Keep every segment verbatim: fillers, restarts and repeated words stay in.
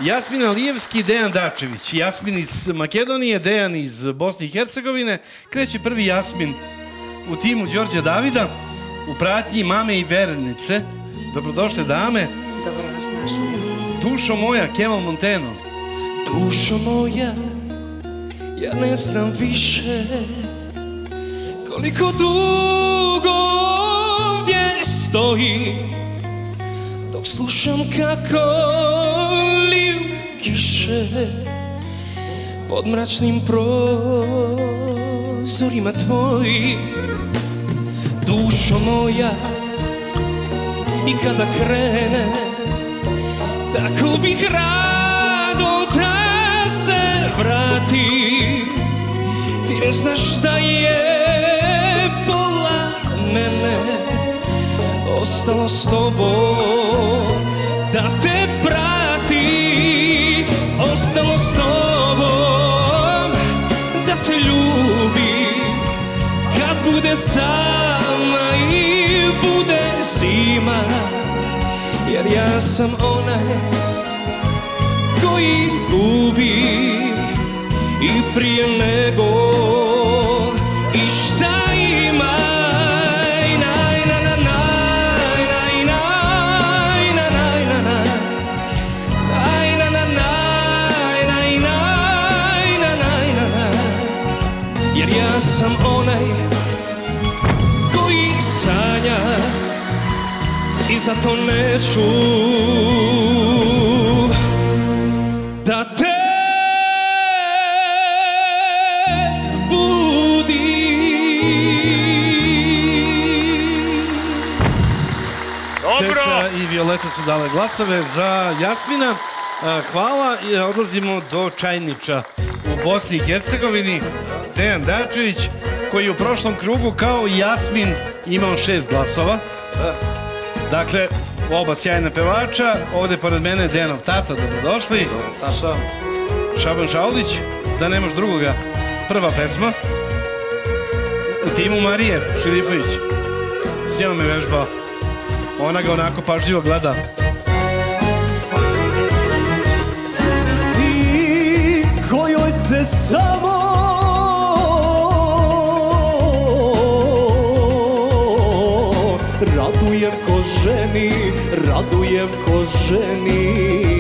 Jasmin Alijevski i Dejan Dačević. Jasmin iz Makedonije, Dejan iz Bosne i Hercegovine. Kreće prvi Jasmin u timu Đorđe Davida u pratnji mame i verenice. Dobrodošle dame. Dobro vas našli. Dušo moja, Kemal Monteno. Dušo moja, ja ne znam više koliko dugo ovdje stoji, dok slušam kako liju kiše pod mračnim prozorima tvojim. Dušo moja, i kada krene, tako bih rado da se vrati. Ti ne znaš da je pola mene ostalo s tobom da te prati. Ostalo s tobom da te ljubi kad bude sama i bude zima. Jer ja sam onaj koji gubi i prije nego i šta ima. Naj, na, na, naj, naj, naj, na, naj, na, naj. Naj, na, na, naj, naj, naj, na, naj, na, naj. Jer ja sam onaj koji sanja i zato neću da te Ceca i Violeta su dale glasove za Jasmina. Hvala i odlazimo do Čajniča u Bosni i Hercegovini. Dejan Dačević, koji je u prošlom krugu kao Jasmin imao šest glasova. Dakle, oba sjajna pevača. Ovdje pored mene Dejanov tata, dobrodošli. Saša. Šaban Šaulić, da nemaš drugoga. Prva pesma u timu Marije Širifović. S njom je vežbao. Ona ga onako pažljivo gleda. Ti kojoj se samo radujem ko ženi, radujem ko ženi.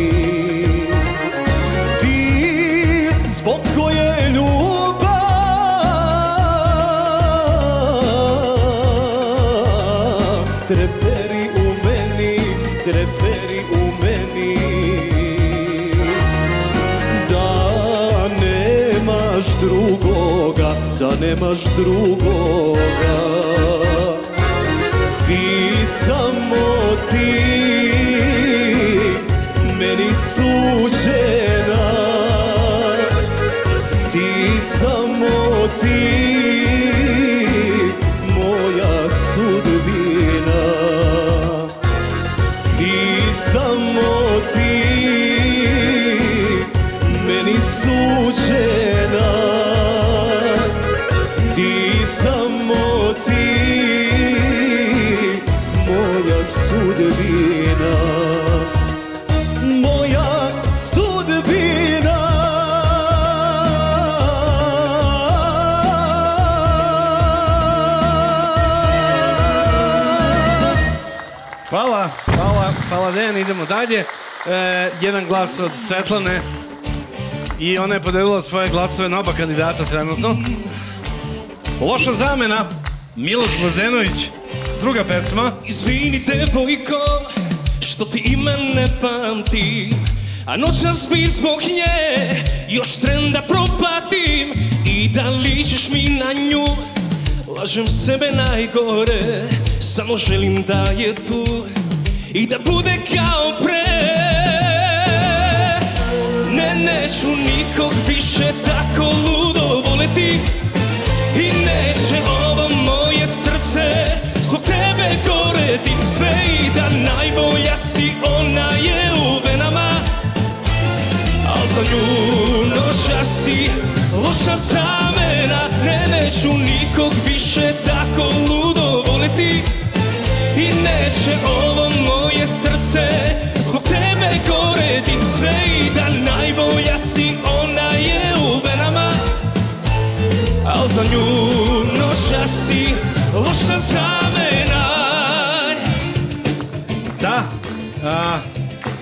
Ti zbog koje ljubav treperi u meni, treperi u meni. Da nemaš drugoga, da nemaš drugoga. Ti, samo ti, meni suđena. Ti, samo ti, moja sudbina. Ti, samo ti, meni suđena. Ti, samo ti, moja sudbina, moja sudbina. Hvala, hvala, hvala Dejan, idemo dalje. E, jedan glas od Svetlane i ona je podelila svoje glasove na oba kandidata trenutno. Loša zamena, Miloš Gvozdenović. Druga pesma. Izvini devojko, što ti ime ne pamtim, a noćas bi zbog nje još tren da propatim. I da ličiš mi na nju, lažem sebe najgore, samo želim da je tu i da bude kao pre. Ne, neću nikog više tako ludo voleti i neće ovo moje srce zbog tebe goreti. Sve i da najbolja si, ona je u venama, al za nju noća si loša zamena. Ne, neću nikog više tako ludo voleti i neće ovo moje srce zbog tebe goreti. Sve i da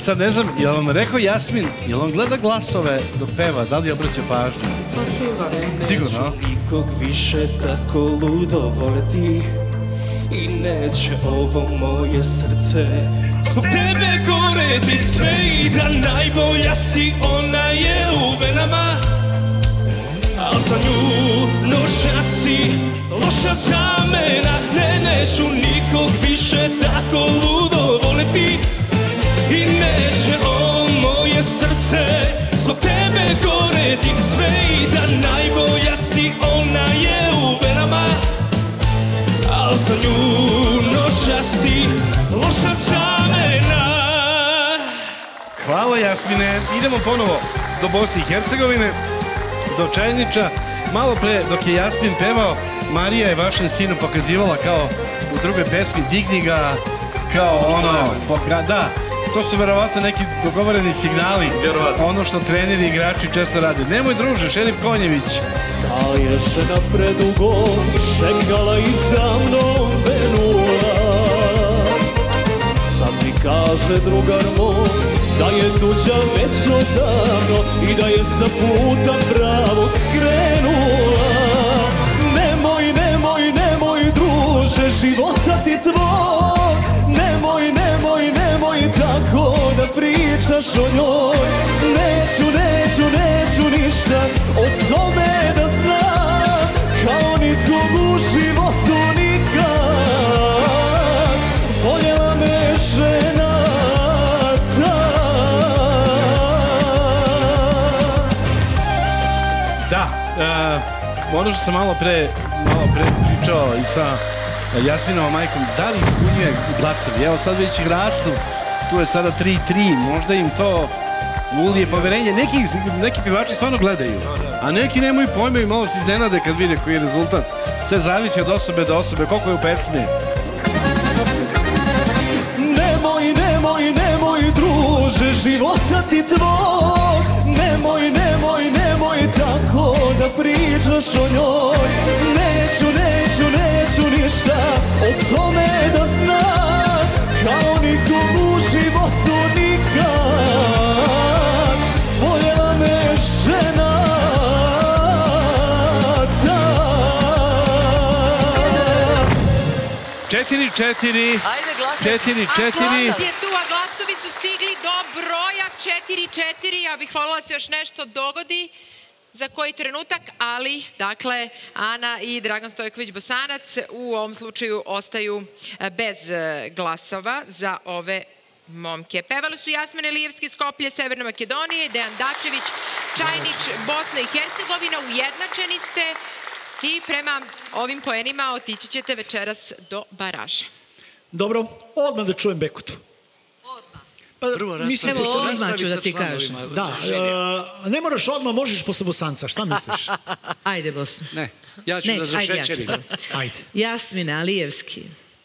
Sad ne znam, je li vam rekao Jasmin, je li on gleda glasove dok peva, da li obraća pažnju? Pa sigurno. Sigurno, a? Nikog više tako ludo voleti i neće ovo moje srce zbog tebe goreti sve i da najbolja si, ona je u venama, al za nju noća si loša zamena. Ne, neću nikog više tako ludo voleti i neće ovo moje srce zbog tebe goreti sve i da najbolja si, ona je u venama, al za nju noća si loša zamena. Hvala Jasmine. Idemo ponovo do Bosne i Hercegovine, do Čajniča. Malo pre, dok je Jasmin pevao, Marija je vašem sinu pokazivala kao u drugoj pesmi Digni ga, kao ono, pokra... da, to su verovatno neki dogovoreni signali, ono što treneri i igrači često rade. Nemoj druže, Šerif Konjević. Da je žena predugo šekala i za mnom venula, sad mi kaže drugar moj da je tuđa već odavno i da je sa puta pravog skrenula. Nemoj, nemoj, nemoj druže, života ti tvoj, nemoj, nemoj, nemoj tako da pričaš o njoj. Neću, neću, neću ništa o tome da znam, kao nikog u životu nikad. Voljela me žena ta. Da, uh, ono što sam malo pre, malo pre pričao i sa Jasminovom majkom, da li zbunjuje glasovi? Evo sad već ih rastu, tu je sada tri tri, možda im to ulije poverenje. Neki, neki pivači stvarno gledaju, a neki nemaju pojma i malo se iznenade kad vide koji je rezultat. Sve zavisi od osobe do osobe, koliko je u pesmi. Nemoj, nemoj, nemoj druže, života ti tvoj, nemoj, nemoj, nemoj tako da pričaš o njoj. Neću, neću, neću ništa o tome da znam, kao nikog u životu nikad. Voljela me žena ta. Četiri, četiri. Ajde, glasovi. Četiri, četiri. Aplauz je tu, a glasovi su stigli do broja četiri četiri. Ja bih voljela da se još nešto dogodi za koji trenutak, ali, dakle, Ana i Dragan Stojković-Bosanac u ovom slučaju ostaju bez glasova za ove momke. Pevali su Jasmin Elijevski, Skoplje, Severne Makedonije, Dejan Dačević, Čajnič, Bosna i Hercegovina. Ujednačeni ste i prema ovim poenima otići ćete večeras do baraža. Dobro, odmah da čujem Bekutu. Prvo raspravi, pošto odmah ću da ti kažem. Da, uh, ne moraš odmah, možeš posle Bosanca, šta misliš? Ajde, Bosno. Ne, ja ću da zašećerim. Ajde. Jasmine Alijevski,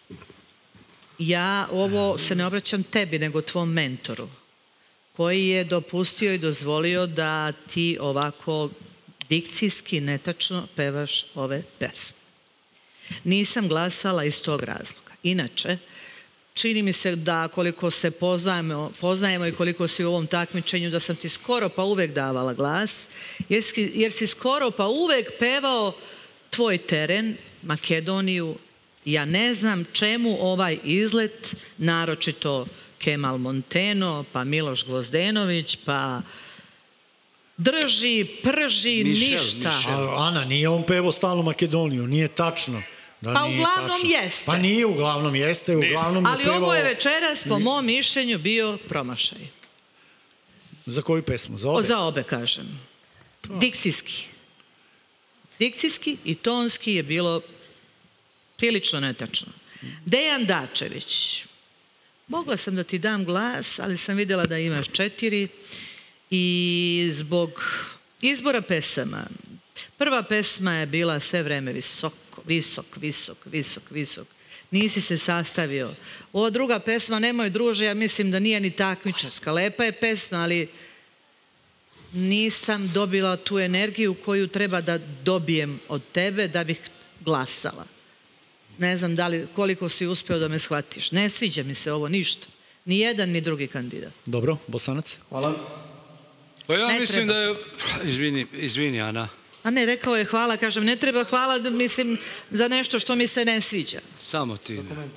ja ovo se ne obraćam tebi, nego tvom mentoru, koji je dopustio i dozvolio da ti ovako dikcijski netačno pevaš ove pesme. Nisam glasala iz tog razloga. Inače, čini mi se da koliko se poznajemo, poznajemo i koliko si u ovom takmičenju, da sam ti skoro pa uvek davala glas, jer si, jer si skoro pa uvek pevao tvoj teren, Makedoniju. Ja ne znam čemu ovaj izlet, naročito Kemal Monteno, pa Miloš Gvozdenović, pa drži, prži, Mišel, ništa. Mišel. A, Ana, nije on pevao stalno Makedoniju, nije tačno. Da, Pa nije uglavnom tačno. jeste. Pa nije, uglavnom jeste, uglavnom je Ali pevao... ovo je večeras, po mom mišljenju, bio promašaj. Za koju pesmu? Za O, obe? za obe, kažem. Dikcijski. Dikcijski i tonski je bilo prilično netačno. Dejan Dačević. Mogla sam da ti dam glas, ali sam vidjela da imaš četiri i zbog izbora pesama. Prva pesma je bila sve vreme visoko, visok, visok, visok, visok. Nisi se sastavio. Ova druga pesma, Nemoj druže, ja mislim da nije ni takmičarska. Lepa je pesma, ali nisam dobila tu energiju koju treba da dobijem od tebe da bih glasala. Ne znam da li, koliko si uspeo da me shvatiš. Ne sviđa mi se ovo ništa. Ni jedan, ni drugi kandidat. Dobro, Bosanac. Hvala. Pa ja mislim da je... Izvini, izvini, Ana. A ne, rekao je hvala, kažem, ne treba hvala, mislim, za nešto što mi se ne sviđa. Samo ti ne.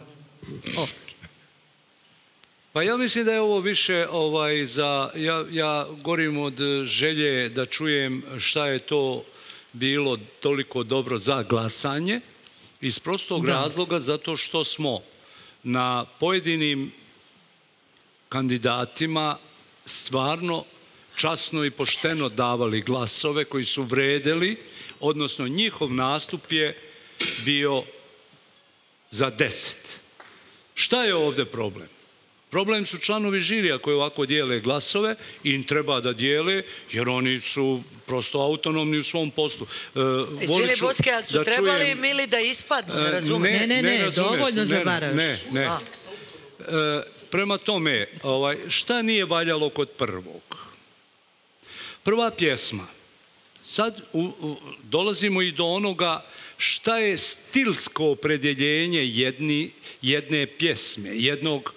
Pa ja mislim da je ovo više za... Ja govorim od želje da čujem šta je to bilo toliko dobro za glasanje, iz prostog razloga zato što smo na pojedinim kandidatima stvarno časno i pošteno davali glasove koji su vredeli, odnosno njihov nastup je bio za deset. Šta je ovdje problem? Problem su članovi žirija koji ovako dijele glasove i im treba da dijele jer oni su prosto autonomni u svom poslu. Izvini, Boske, ali su trebali Mili da ispadnu, ne razumijem? Ne, ne, ne, dovoljno zavaraš. Ne, ne. Prema tome, šta nije valjalo kod prvog? Prva pjesma. Sad dolazimo i do onoga šta je stilsko opredjeljenje jedne pjesme, jednog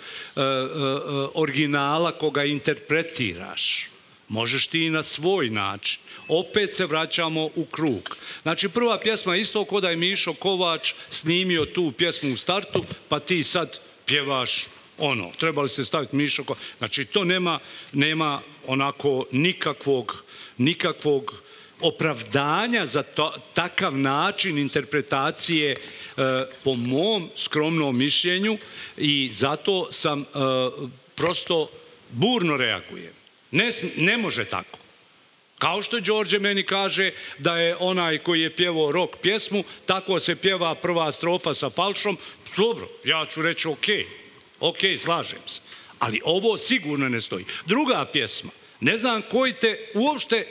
originala koga interpretiraš. Možeš ti i na svoj način. Opet se vraćamo u krug. Znači, prva pjesma je isto kao da je Mišo Kovač snimio tu pjesmu u startu, pa ti sad pjevaš ono. Trebali ste staviti Mišo Kovač. Znači, to nema onako nikakvog nikakvog opravdanja za takav način interpretacije po mom skromnom mišljenju i zato sam prosto burno reagujem. Ne može tako. Kao što Đorđe meni kaže da je onaj koji je pjevao rock pjesmu, tako se pjeva prva strofa sa falšom. Dobro, ja ću reći ok, ok, slažem se. Ali ovo sigurno ne stoji. Druga pjesma, ne znam koji te uopšte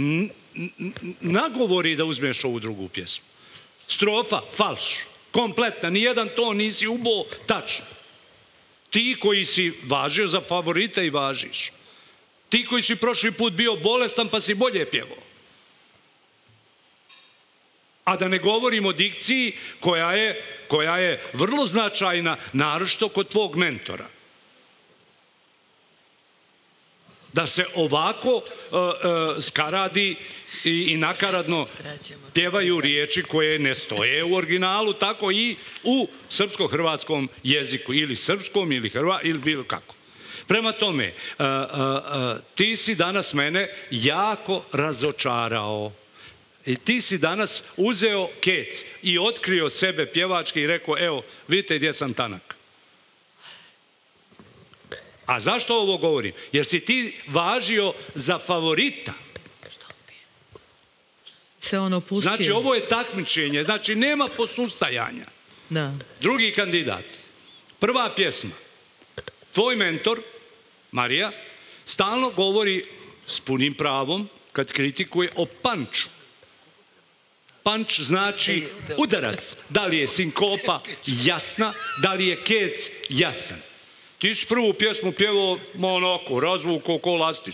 nagovori da uzmeš ovu drugu pjesmu. Strofa, falš, kompletna, nijedan ton nisi ubo, tačno. Ti koji si važio za favorita i važiš. Ti koji si prošli put bio bolestan pa si bolje pjevao. A da ne govorim o dikciji koja je vrlo značajna, naročito kod tvog mentora. Da se ovako skaradi i nakaradno pjevaju riječi koje ne stoje u originalu, tako i u srpsko-hrvatskom jeziku, ili srpskom, ili hrvatskom, ili bilo kako. Prema tome, ti si danas mene jako razočarao. I ti si danas uzeo kec i otkrio sebe pjevački i rekao, evo, vidite gdje sam tanak. A zašto ovo govorim? Jer si ti važio za favorita. Se on opustio. Znači, ovo je takmičenje. Znači, nema posustajanja. Drugi kandidat. Prva pjesma. Tvoj mentor, Marija, stalno govori s punim pravom, kad kritikuje, o panču. Panč znači udarac. Da li je sinkopa jasna, da li je kec jasan. Ti si prvu pjesmu pjevao onako, razvuko ko lastiš.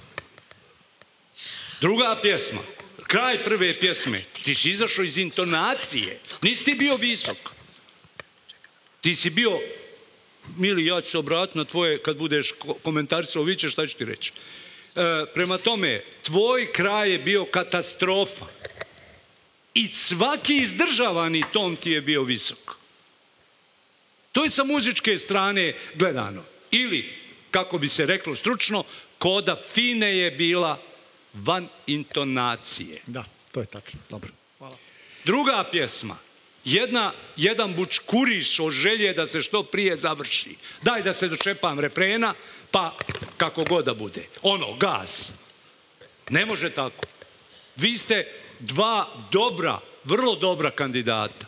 Druga pjesma, kraj prve pjesme, ti si izašao iz intonacije, nisi ti bio visok. Ti si bio, Mili, ja ću se obratiti na tvoje, kad budeš komentarisao viće, šta ću ti reći. Prema tome, tvoj kraj je bio katastrofa. I svaki izdržavani ton ti je bio visok. To je sa muzičke strane gledano. Ili, kako bi se reklo stručno, koda fine je bila van intonacije. Da, to je tačno. Dobro. Hvala. Druga pjesma. Jedan bučkuriš o želje da se što prije završi. Daj da se dočepam refrena, pa kako god da bude. Ono, gaz. Ne može tako. Vi ste dva dobra, vrlo dobra kandidata.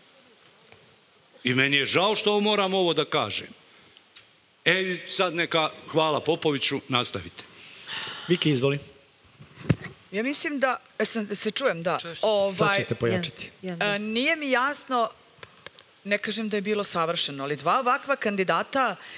I meni je žao što moram ovo da kažem. E, sad neka, hvala Popoviću, nastavite. Viki, izvoli. Ja mislim da, se čujem, da. Sad ćete pojačati. Nije mi jasno, ne kažem da je bilo savršeno, ali dva ovakva kandidata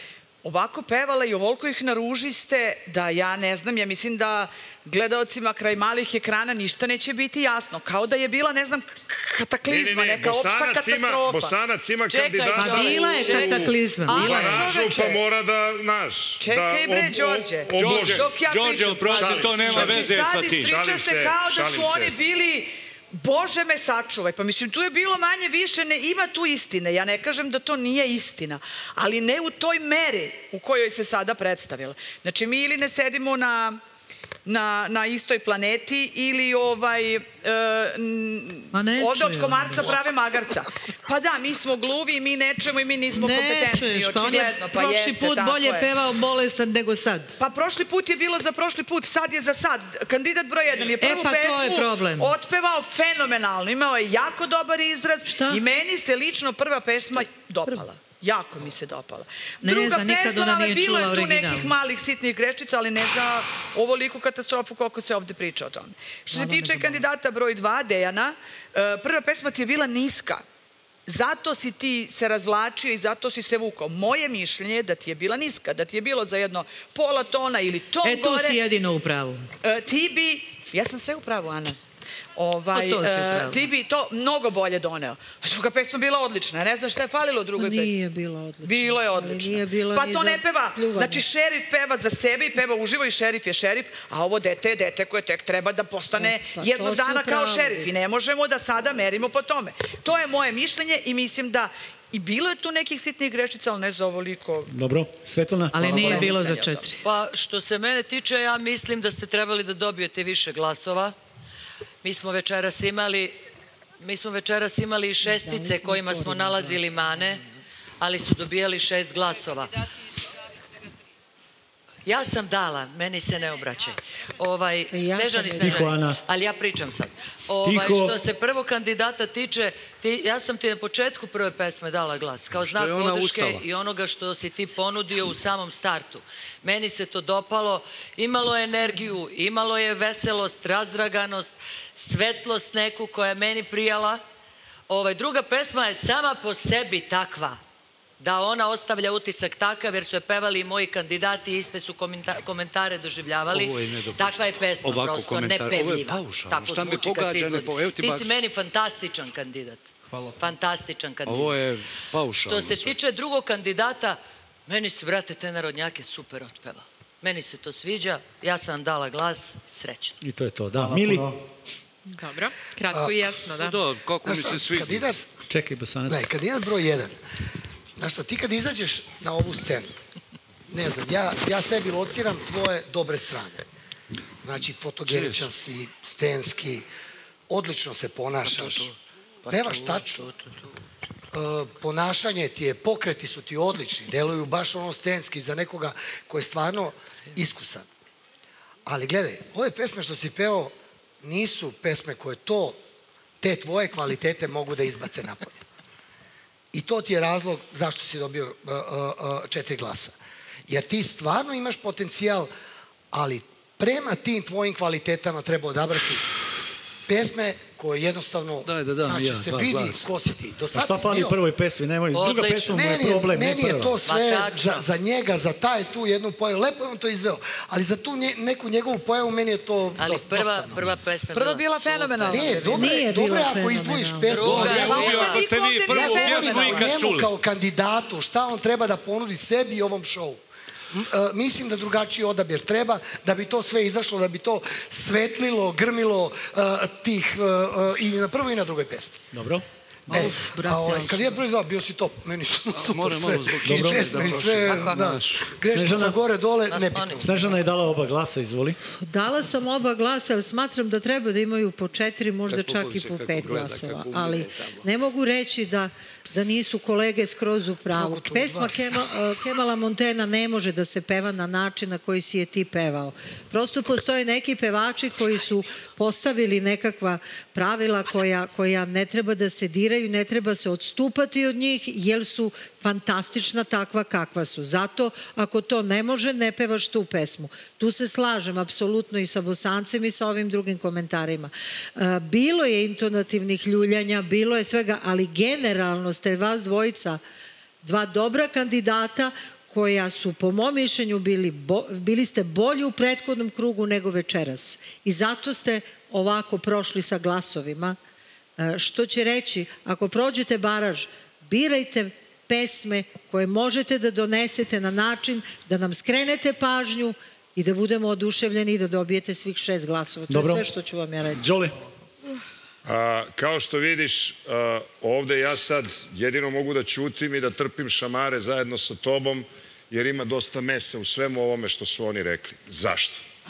ovako pevala i ovoliko ih naružiste da ja ne znam, ja mislim da gledaocima kraj malih ekrana ništa neće biti jasno. Kao da je bila, ne znam, kataklizma, neka opšta katastrofa. Bosanac ima kandidata. Pa bila je kataklizma. U baražu, pa mora da, znaš, čekaj bre, Đorđe. Đorđe, oprosti, to nema veze sa tim. Ispriča se kao da su oni bili... Bože me sačuvaj, pa mislim tu je bilo manje više, ne, ima tu istine, ja ne kažem da to nije istina, ali ne u toj meri u kojoj se sada predstavila. Znači mi ili ne sedimo na, na, na istoj planeti ili ovaj, e, ovde od komarca prave magarca. Pa da, mi smo gluvi, mi ne čujemo i mi nismo kompetentni, očigledno, pa jeste, tako je. Prošli put bolje pevao bolestan nego sad. Pa prošli put je bilo za prošli put, sad je za sad. Kandidat broj jedan je prvu pesmu otpevao fenomenalno, imao je jako dobar izraz i meni se lično prva pesma dopala. Jako mi se dopala. Druga pesma, ali bilo je tu nekih malih sitnih grečica, ali ne za ovoliku katastrofu koliko se ovde priča o tome. Što se tiče kandidata broj dva, Dejana, prva pesma ti je bila niska. Zato si ti se razvlačio i zato si se vukao. Moje mišljenje je da ti je bila niska, da ti je bilo za jedno pola tona ili ton gore. E, tu si jedino u pravu. Ti bi, ja sam sve u pravu, Ana. Ovaj, ti bi to mnogo bolje doneo. Druga pesma bila odlična. Ne znam šta je falilo u drugoj pesmi. Nije bilo odlično. Bilo je odlično. Pa to ne peva. Znači šerif peva za sebe i peva uživo i šerif je šerif, a ovo dete je dete koje tek treba da postane jednog dana kao šerif. I ne možemo da sada merimo po tome. To je moje mišljenje i mislim da i bilo je tu nekih sitnih grešica, ali ne za ovoliko... Dobro, Svetlana? Ali nije bilo za četiri. Pa što se mene tiče, ja mislim da ste trebali da dobijete više glasova. Mi smo večeras imali, mi smo večeras imali šestice kojima smo nalazili mane, ali su dobijali šest glasova. Ja sam dala, meni se ne obraćaj. Ovaj, Snežani, Snežani, ali ja pričam sad. Ovaj, što se prvog kandidata tiče, ti, ja sam ti na početku prve pesme dala glas, kao znak podrške i onoga što si ti ponudio u samom startu. Meni se to dopalo, imalo je energiju, imalo je veselost, razdraganost, svetlost neku koja je meni prijala. Ovaj, druga pesma je sama po sebi takva, da ona ostavlja utisak takav, jer su je pevali i moji kandidati, iste su komentare doživljavali. Takva je pesma, prosto nepevljiva. Tako zvuči kad se izvodi. Ti si meni fantastičan kandidat. Fantastičan kandidat. Ovo je paušalno. Što se tiče drugog kandidata, meni se, brate, te narodnjake super otpevao. Meni se to sviđa, ja sam vam dala glas, srećno. I to je to, da. Mili? Dobro, kratko i jasno, da. Da, kako mi se sviđa. Čekaj, Bosanac. Ne, kandidat broj jedan. Znaš što, ti kad izađeš na ovu scenu, ne znam, ja, ja sebi lociram tvoje dobre strane. Znači, fotogeničan si, scenski, odlično se ponašaš, pevaš tačno. Ponašanje ti je, pokreti su ti odlični, deluju baš ono scenski za nekoga ko je stvarno iskusan. Ali gledaj, ove pesme što si peo nisu pesme koje to, te tvoje kvalitete mogu da izbace napolje. I to ti je razlog zašto si dobio četiri glasa. Jer ti stvarno imaš potencijal, ali prema tim tvojim kvalitetama treba odabrati pesme koje jednostavno, znači se vidi ko si ti. A šta fali u prvoj pesmi? Druga pesma mu je problem, ne prva. Meni je to sve za njega, za taj tu jednu pojavu. Lepo je on to izveo, ali za tu neku njegovu pojavu meni je to dosadno. Ali prva pesma prva bila fenomenalna. Ne, dobro je ako izdvojiš pesmu. Ako ste vi prvu pjesmu ikad čuli. Kao kandidatu, šta on treba da ponudi sebi i ovom šovu. Mislim da drugačiji odabir treba, da bi to sve izašlo, da bi to svetlilo, grmilo tih i na prvoj i na drugoj pesmi. Dobro. Kad je broj dva, bio si top. Meni su super sve. I pesme i sve. Grešnica gore, dole, nebitno. Snežana je dala oba glasa, izvoli. Dala sam oba glasa, ali smatram da treba da imaju po četiri, možda čak i po pet glasova. Ali ne mogu reći da da nisu kolege skroz u pravu. Pesma Kemala Montena ne može da se peva na način na koji si je ti pevao. Prosto postoje neki pevači koji su postavili nekakva pravila koja ne treba da se diraju, ne treba se odstupati od njih, jer su fantastična takva kakva su. Zato, ako to ne može, ne pevaš tu pesmu. Tu se slažem apsolutno i sa Bosancem i sa ovim drugim komentarima. Bilo je intonativnih ljuljanja, bilo je svega, ali generalno ste vas dvojica, dva dobra kandidata koja su po mom mišljenju bili, bili ste bolji u prethodnom krugu nego večeras. I zato ste ovako prošli sa glasovima. Što će reći, ako prođete baraž, birajte pesme koje možete da donesete na način da nam skrenete pažnju i da budemo oduševljeni i da dobijete svih šest glasova. To je sve što ću vam ja reći. Đoli. Kao što vidiš, ovde ja sad jedino mogu da ćutim i da trpim šamare zajedno sa tobom, jer ima dosta mesa u svemu ovome što su oni rekli. Zašto?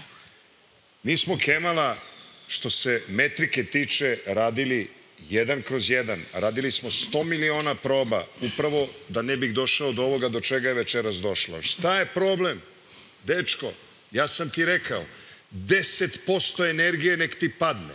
Mi smo Kemala, što se metrike tiče, radili jedan kroz jedan. Radili smo sto miliona proba, upravo da ne bih došao do ovoga do čega je večeras došlo. Šta je problem? Dečko, ja sam ti rekao, deset posto energije nek ti padne.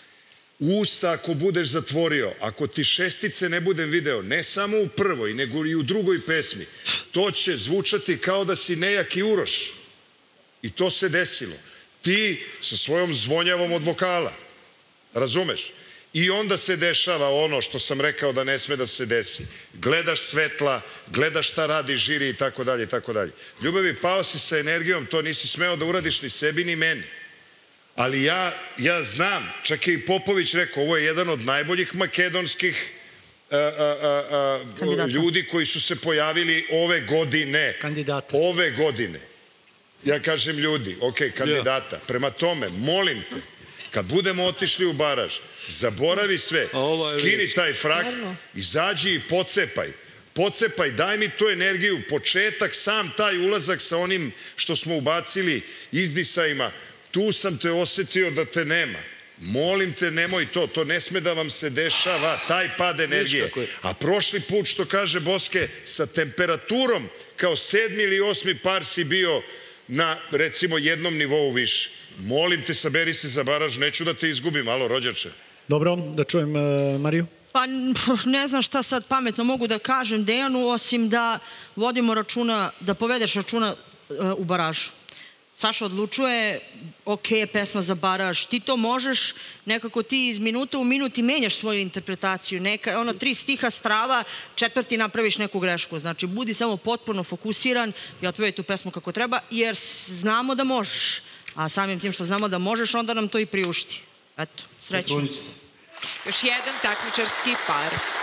Usta ako budeš zatvorio, ako ti šestice ne budem video, ne samo u prvoj, nego i u drugoj pesmi, to će zvučati kao da si nejaki Uroš. I to se desilo. Ti sa svojom zvonjavom od vokala. Razumeš? I onda se dešava ono što sam rekao da ne sme da se desi. Gledaš svetla, gledaš šta radi žiri i tako dalje i tako dalje. Ljubavi, pao si sa energijom, to nisi smeo da uradiš ni sebi ni meni. Ali ja, ja znam, čak je i Popović rekao, ovo je jedan od najboljih makedonskih a, a, a, ljudi koji su se pojavili ove godine. Kandidata. Ove godine. Ja kažem ljudi, ok, kandidata. Prema tome, molim te, kad budemo otišli u baraž, zaboravi sve, skini taj frak, izađi i pocepaj. Pocepaj, daj mi tu energiju, početak, sam taj ulazak sa onim što smo ubacili izdisajima, tu sam te osetio da te nema. Molim te, nemoj to, to ne sme da vam se dešava, taj pad energije. A prošli put, što kaže Boske, sa temperaturom, kao sedmi ili osmi par si bio na, recimo, jednom nivou više. Molim te, saberi se za baraž, neću da te izgubim. Alo, rođače. Dobro, da čujem Mariju. Pa ne znam šta sad pametno mogu da kažem Dejanu, osim da vodimo računa, da povedeš računa u baražu. Saša odlučuje, ok, pesma za baraž, ti to možeš, nekako ti iz minuta u minut i menjaš svoju interpretaciju, neka, ono, tri stiha strava, četvrti napraviš neku grešku, znači budi samo potpuno fokusiran i otpevaj tu pesmu kako treba, jer znamo da možeš, a samim tim što znamo da možeš, onda nam to i priušti. Eto, srećno. Još jedan takmičarski par.